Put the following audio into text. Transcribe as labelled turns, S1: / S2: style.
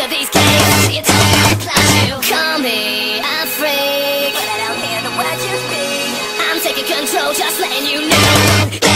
S1: of these games. You tell me to clash you. Call me a freak, but I don't hear the words you speak. I'm taking control, just letting you know.